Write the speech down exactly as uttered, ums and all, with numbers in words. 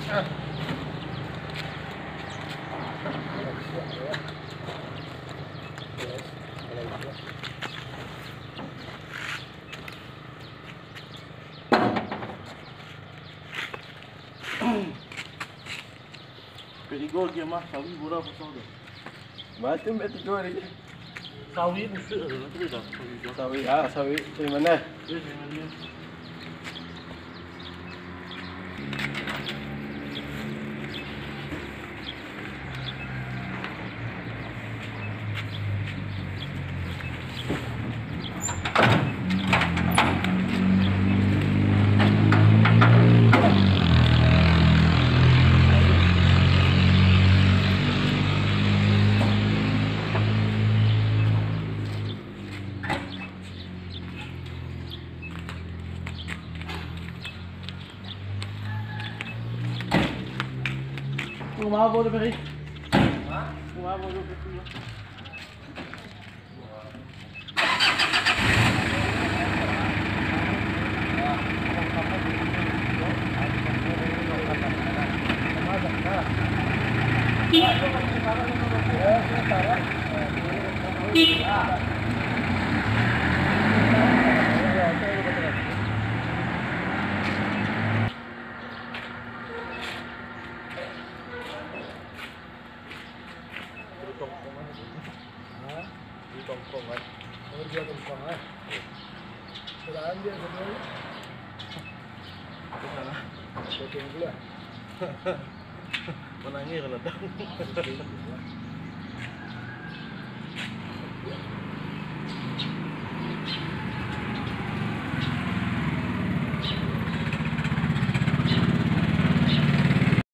Perigol dia mah sawi murah pasal tu. Macam perigol ni. Sawi busuk tu nanti dah. Sawi ah sawi dari mana? Dia dari mana? Rumah apa tu Ferry? Ha? Rumah apa tu Ferry? Tongkong kan? Kalau dia tongkong kan? Seraan dia sebenarnya. Itu salah. Tongkong pula. Menangis kalau tahu.